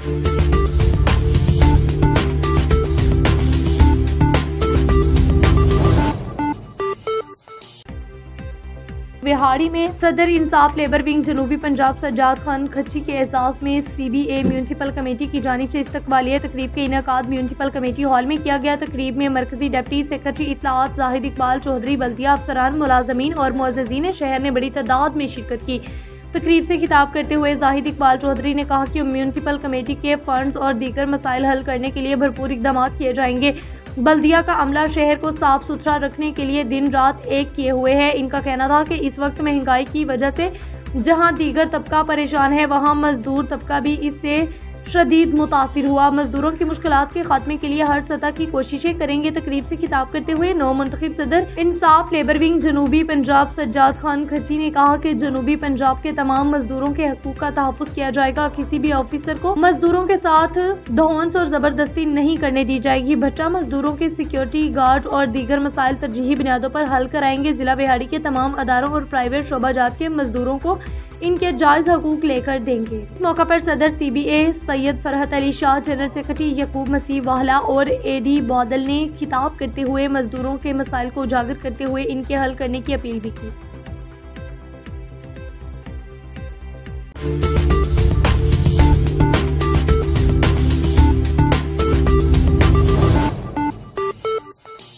बिहाड़ी में सदर इंसाफ labour wing जनूबी पंजाब सज्जाद खान खच्ची के एहसास में CBA म्यूनसिपल कमेटी की जानिब से इस्तकबालिया तकरीब के इनेकाद म्यूनसिपल कमेटी हॉल में किया गया। तकरीब में मरकजी डिप्टी सेक्रेटरी इत्तलात जाहिद इकबाल चौधरी, बल्दिया अफसरान, मुलाजमीन और मुअज़्ज़िज़ीन शहर ने बड़ी तादाद में शिरकत की। तकरीब से खिताब करते हुए जाहिद इकबाल चौधरी ने कहा कि म्यूनसिपल कमेटी के फंड्स और दीगर मसाइल हल करने के लिए भरपूर इक़दाम किए जाएंगे। बल्दिया का अमला शहर को साफ सुथरा रखने के लिए दिन रात एक किए हुए है। इनका कहना था कि इस वक्त महंगाई की वजह से जहां दीगर तबका परेशान है, वहां मजदूर तबका भी इससे शदीद मुतासिर हुआ। मजदूरों की मुश्किलात के खात्मे के लिए हर सतह की कोशिशें करेंगे। तकरीब से खिताब करते हुए नौ मुंतखब सदर इंसाफ लेबर विंग जनूबी पंजाब सज्जाद खान खच्ची ने कहा कि जनूबी पंजाब के तमाम मजदूरों के हकूक का तहफ़्फ़ुज़ किया जाएगा। किसी भी ऑफिसर को मजदूरों के साथ धौंस और जबरदस्ती नहीं करने दी जाएगी। भट्टा मजदूरों के सिक्योरिटी गार्ड और दीगर मसाइल तरजीही बुनियादों पर हल कराएंगे। जिला बिहाड़ी के तमाम अदारों और प्राइवेट शोबाजात के मजदूरों को इनके जायज़ हकूक लेकर देंगे। इस मौका पर सदर CBA Syed Farhat Ali Shah, general secretary Yaqub Masih Wahla और AD बादल ने खिताब करते हुए मजदूरों के मसाइल को उजागर करते हुए इनके हल करने की अपील भी की।